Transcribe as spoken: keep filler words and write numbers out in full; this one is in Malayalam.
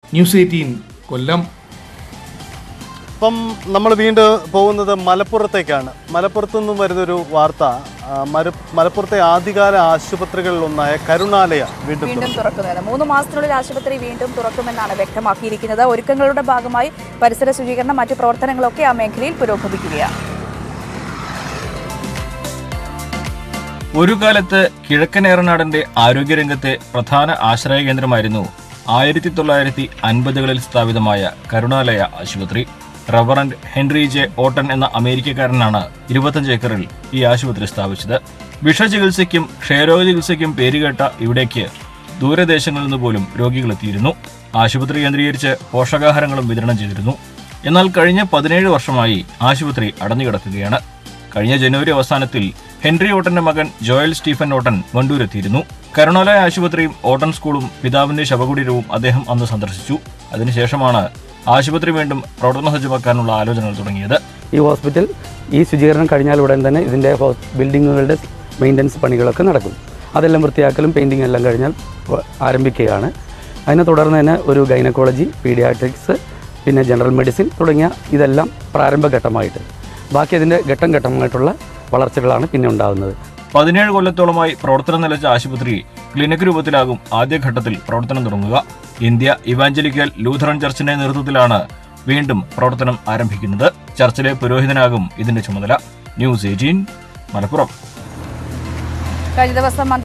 ന്യൂസ് എയ്റ്റീൻ കൊല്ലം. അപ്പം നമ്മൾ വീണ്ടും പോകുന്നത് മലപ്പുറത്തേക്കാണ്. മലപ്പുറത്തു നിന്നും വരുന്നൊരു വാർത്ത, മലപ്പുറത്തെ ആദ്യകാല ആശുപത്രികളിലൊന്നായ കരുണാലയ വീണ്ടും വീണ്ടും തുറക്കുന്നത്. മൂന്ന് മാസത്തിനുള്ളിൽ ആശുപത്രി വീണ്ടും തുറക്കുമെന്നാണ് വ്യക്തമാക്കിയിരിക്കുന്നത്. ഒരുക്കങ്ങളുടെ ഭാഗമായി പരിസര ശുചീകരണം, മറ്റു പ്രവർത്തനങ്ങളൊക്കെ ആ മേഖലയിൽ പുരോഗമിക്കുകയാണ്. ഒരു കാലത്ത് കിഴക്കൻ ഏറനാടിന്റെ ആരോഗ്യരംഗത്തെ പ്രധാന ആശ്രയ കേന്ദ്രമായിരുന്നു ആയിരത്തി തൊള്ളായിരത്തി അൻപതുകളിൽ സ്ഥാപിതമായ കരുണാലയ ആശുപത്രി. റവറന്റ് ഹെൻറി ജെ ഓട്ടൻ എന്ന അമേരിക്കക്കാരനാണ് ഇരുപത്തഞ്ച് ഏക്കറിൽ ഈ ആശുപത്രി സ്ഥാപിച്ചത്. വിഷചികിത്സയ്ക്കും ക്ഷയരോഗ ചികിത്സയ്ക്കും പേരുകേട്ട ഇവിടേക്ക് ദൂരദേശങ്ങളിൽ നിന്ന് പോലും രോഗികളെത്തിയിരുന്നു. ആശുപത്രി കേന്ദ്രീകരിച്ച് പോഷകാഹാരങ്ങളും വിതരണം ചെയ്തിരുന്നു. എന്നാൽ കഴിഞ്ഞ പതിനേഴ് വർഷമായി ആശുപത്രി അടഞ്ഞുകിടക്കുകയാണ്. കഴിഞ്ഞ ജനുവരി അവസാനത്തിൽ ഹെൻറി ഓട്ടന്റെ മകൻ ജോയൽ സ്റ്റീഫൻ ഓട്ടൻ വണ്ടൂരെത്തിയിരുന്നു. കരുണാലയ ആശുപത്രിയും ഓട്ടൻ സ്കൂളും പിതാവിന്റെ ശവകുടീരവും അദ്ദേഹം അന്ന് സന്ദർശിച്ചു. അതിനുശേഷമാണ് ആശുപത്രി വീണ്ടും പ്രവർത്തന സജ്ജമാക്കാനുള്ള ആലോചനകൾ തുടങ്ങിയത്. ഈ ഹോസ്പിറ്റൽ ഈ ശുചീകരണം കഴിഞ്ഞാൽ ഉടൻ തന്നെ ഇതിൻ്റെ ബിൽഡിങ്ങുകളുടെ മെയിൻ്റനൻസ് പണികളൊക്കെ നടക്കും. അതെല്ലാം വൃത്തിയാക്കലും പെയിൻറ്റിംഗ് എല്ലാം കഴിഞ്ഞാൽ ആരംഭിക്കുകയാണ്. അതിനെ തുടർന്ന് തന്നെ ഒരു ഗൈനക്കോളജി, പീഡിയാട്രിക്സ്, പിന്നെ ജനറൽ മെഡിസിൻ തുടങ്ങിയ ഇതെല്ലാം പ്രാരംഭഘട്ടമായിട്ട്, ബാക്കി അതിൻ്റെ ഘട്ടം ഘട്ടമായിട്ടുള്ള വളർച്ചകളാണ് പിന്നെ ഉണ്ടാകുന്നത്. പതിനേഴ് കൊല്ലത്തോളമായി പ്രവർത്തനം നിലച്ച ആശുപത്രി ക്ലിനിക് രൂപത്തിലാകും ആദ്യഘട്ടത്തിൽ പ്രവർത്തനം തുടങ്ങുക. ഇന്ത്യ ഇവാഞ്ചലിക്കൽ ലൂഥറൻ ചർച്ചിന്റെ നേതൃത്വത്തിലാണ് വീണ്ടും പ്രവർത്തനം ആരംഭിക്കുന്നത്. ചർച്ചിലെ പുരോഹിതനാകും ഇതിന്റെ ചുമതല. News eighteen Malappuram. കഴിഞ്ഞ ദിവസം